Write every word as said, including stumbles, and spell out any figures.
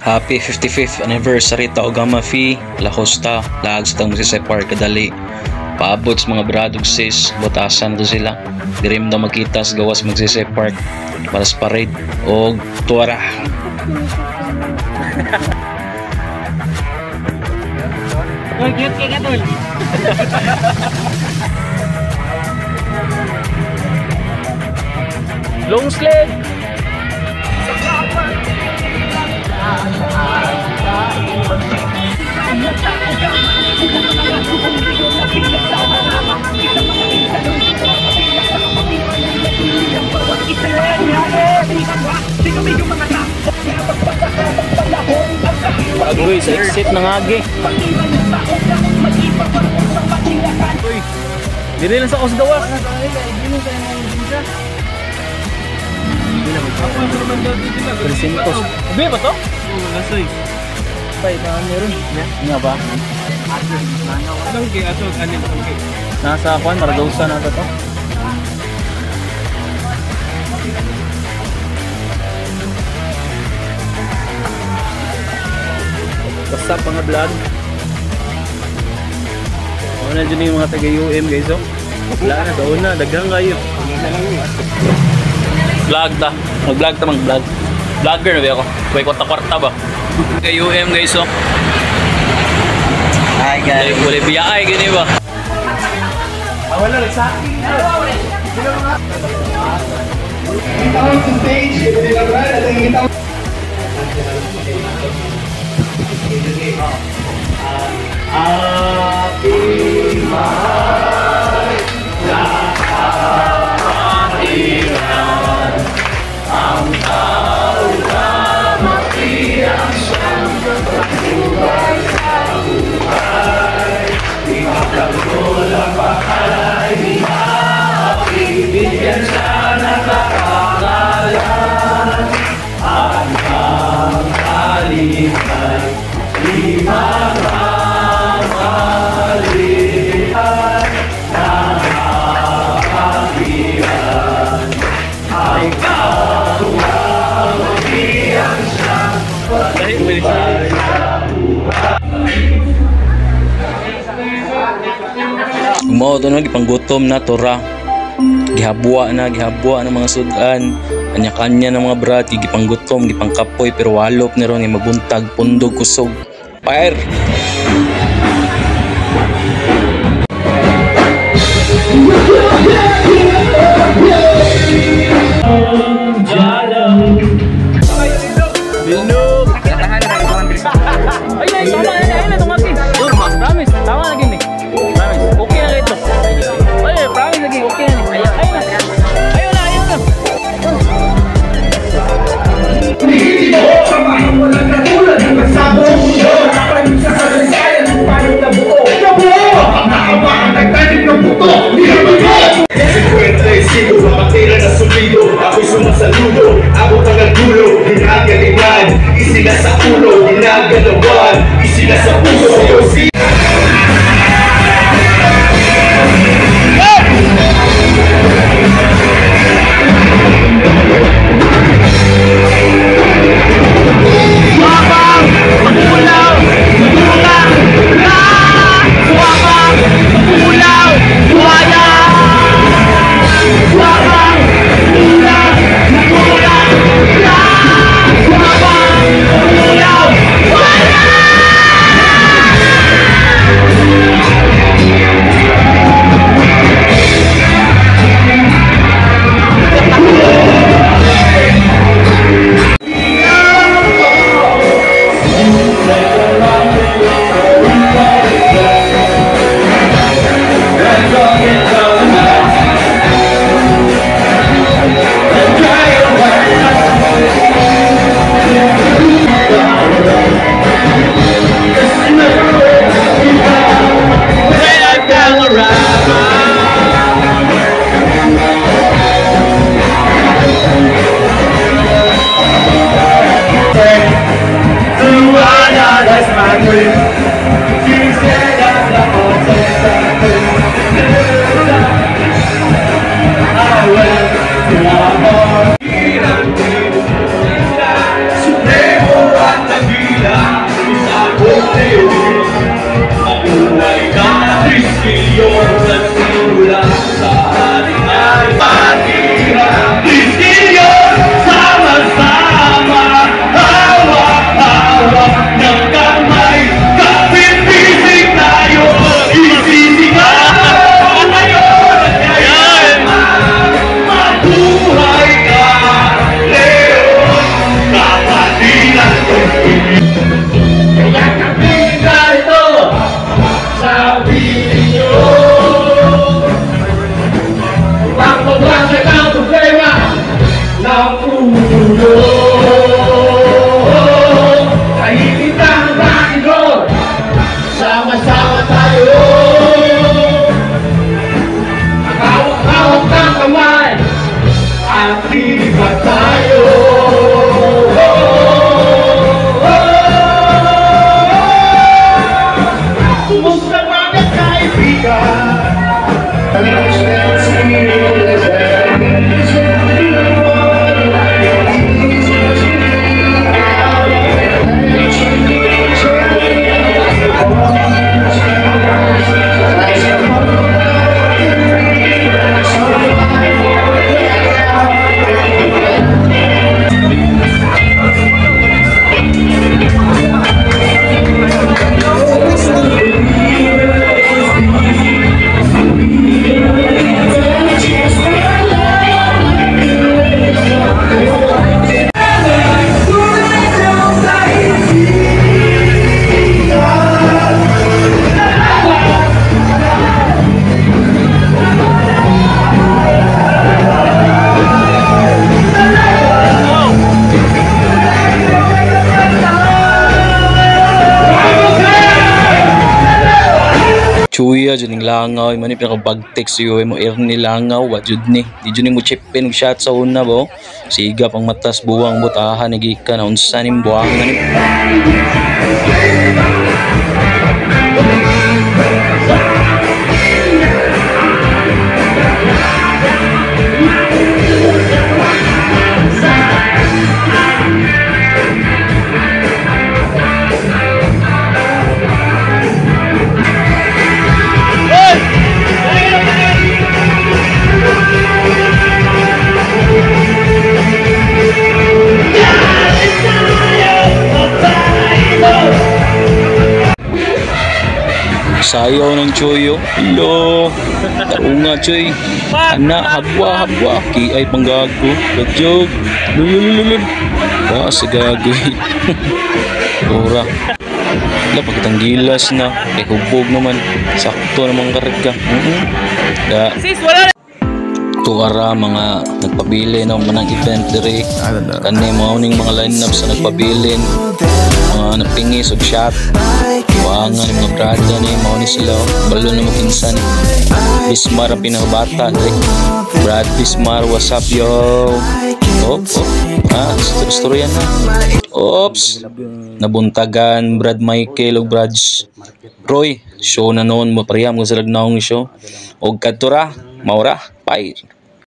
Happy fifty-fifth anniversary ta Ogama Fi La Costa lag sa tang Magsaysay Park kadali. Paabot sa mga bradog sis, butasan to sila. Dirim daw makita sa gawas Magsaysay Park para sa parade o tuwara. Tol, cute ka ka, Tol. Long sled. Agoy sa exit ng agi. Uy, dili lang sa Osgawa. Presintos. Abi ba to? Oo, nasoy. Tay, paano meron? Nga ba? Anong kay ato kanin okay. Nasa Juan Maragausa na to. What's up mga vlog? Ano na dyan yung mga taga-U M guys oh? Wala na, doon na, dagang kayo. Vlog ta, mag-vlog ta mag-vlog. Vlogger na ba ako? May kwarta-kwarta ba? Taga-U M guys oh. Hi guys. Wala biyay, gini ba? Wala lang sa akin. Kita on the stage, kita berada dan kita Happy Mahal Kehadiran ang taulamat yang siyang berubah sa buhay di magkagulang pakalay di maapibigyan sa nakakakalan ang ang kalipay di magmamalihan nakakakiran ay kaulang magiyang siyang patubay sa buhay. Mao to na gipanggutom na tora. Gihabwa na, gihabwa ng mga sudan. Kanya-kanya ng mga brat, gipanggutom, gipangkapoy pero walop ni ron mabuntag pundog kusog. Fire. Ako'y sumasaludo, abot ang gulo, ginagalingan, isila sa ulo, ginagalawan, isila sa puso, Supremo at Chuya jud ning langaw man ni pinakabagtek siyo mo Ernie langaw wa jud ni di jud ni mo chipin og shot sa una bo siga pang matas buwang butahan nagika na unsa ning buwang ni sayaw ng Choyo. Hello. Taunga Choy. Anak habwa habwa. Ki ay panggago. Gagjog. Lulululul. Ba sa gago. Ora. Wala pagkatang gilas na. Eh hubog naman. Sakto namang karga. Mm-hmm. Da. Tuwara mga nagpabili ng manang event diri. Kani mga uning mga lineup sa nagpabilin. Mga napingis og shot. Buangan ng mga brada ni mga ni sila. Balo na makinsan. Bismar ang pinakabata diri. Brad Bismar, what's up yo? Op, op. Ah, story yan na. Ops. Nabuntagan Brad Michael o Brad Roy. Show na noon mo pareham ko sa lagnaong show. Og kadtura, maura, bye.